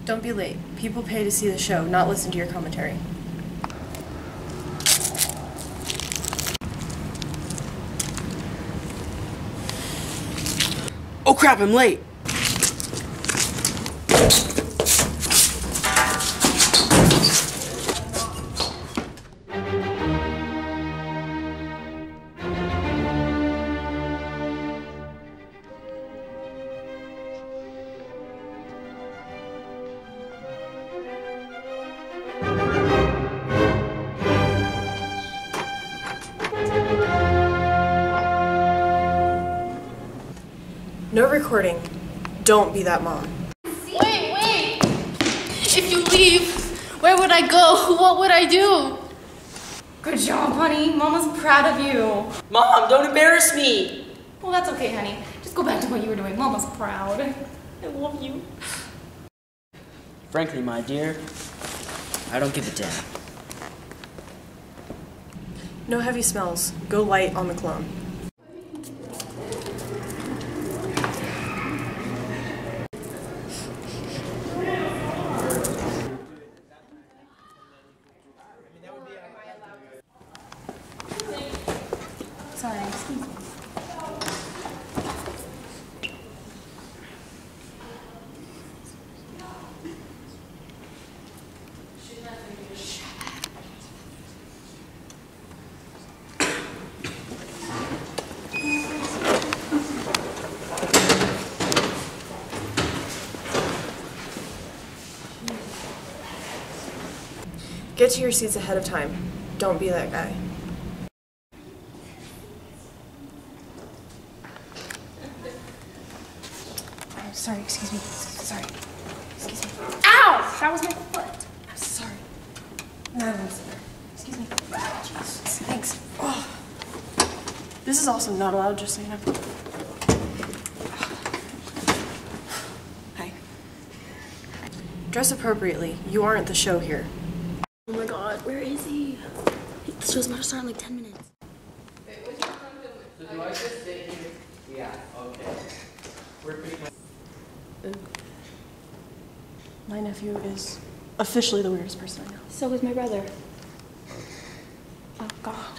Don't be late. People pay to see the show, not listen to your commentary. Oh crap, I'm late! No recording. Don't be that mom. Wait! If you leave, where would I go? What would I do? Good job, honey. Mama's proud of you. Mom, don't embarrass me! Well, that's okay, honey. Just go back to what you were doing. Mama's proud. I love you. Frankly, my dear, I don't give a damn. No heavy smells. Go light on the clone. Sorry, excuse me. Get to your seats ahead of time. Don't be that guy. Sorry, excuse me. Sorry. Excuse me. Ow! That was my foot. I'm sorry. No, excuse me. Jeez. Thanks. Oh. This is also not allowed, just so you know. Hi. Dress appropriately. You aren't the show here. Oh my god, where is he? The show's about to start in like 10 minutes. So do I just sit here? Yeah, okay. We're pretty much... My nephew is officially the weirdest person I know. So is my brother. Oh god.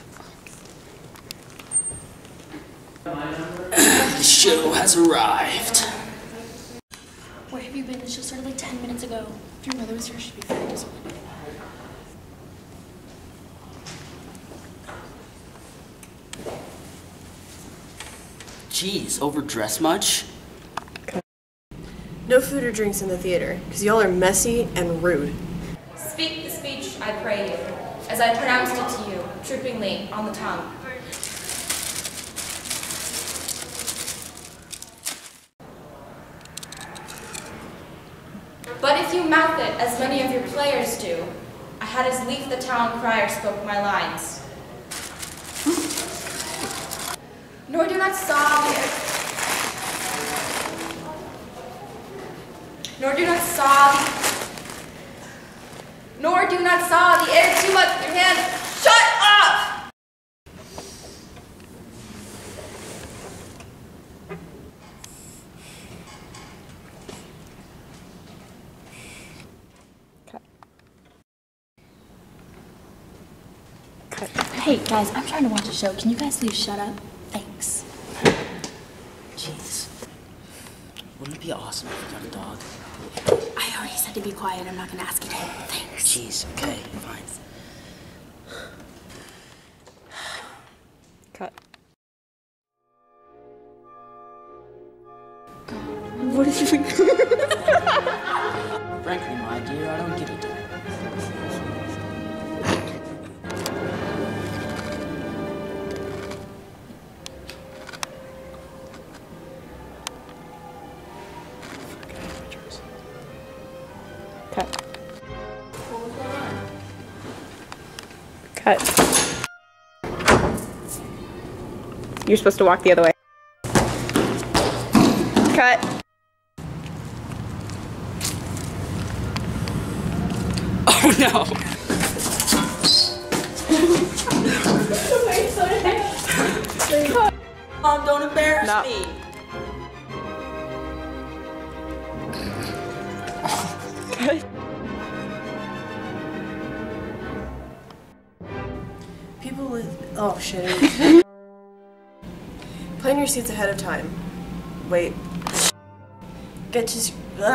The show has arrived. Where have you been? The show started like 10 minutes ago. If your mother was here, she'd be very disappointed. Jeez, overdressed much? No food or drinks in the theater, because y'all are messy and rude. Speak the speech, I pray you, as I pronounced it to you, trippingly on the tongue. But if you mouth it, as many of your players do, I had as lief the town crier spoke my lines. Nor do not saw the earth. Nor do not saw the air too much with your hand. Shut up! Hey guys, I'm trying to watch a show. Can you guys please shut up? Thanks. Jeez. Wouldn't it be awesome if we got a dog? I already said to be quiet. I'm not gonna ask you to. Thanks. Jeez, okay, fine. Cut. What did you think? Frankly, my dear, I don't give a damn. Cut. Cut. You're supposed to walk the other way. Cut. Oh no! Mom, don't embarrass me! Oh shit. Plan your seats ahead of time. Wait. Get to.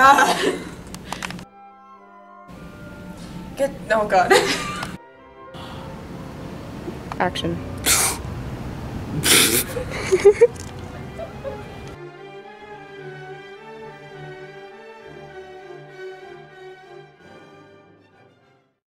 Get. Oh god. Action.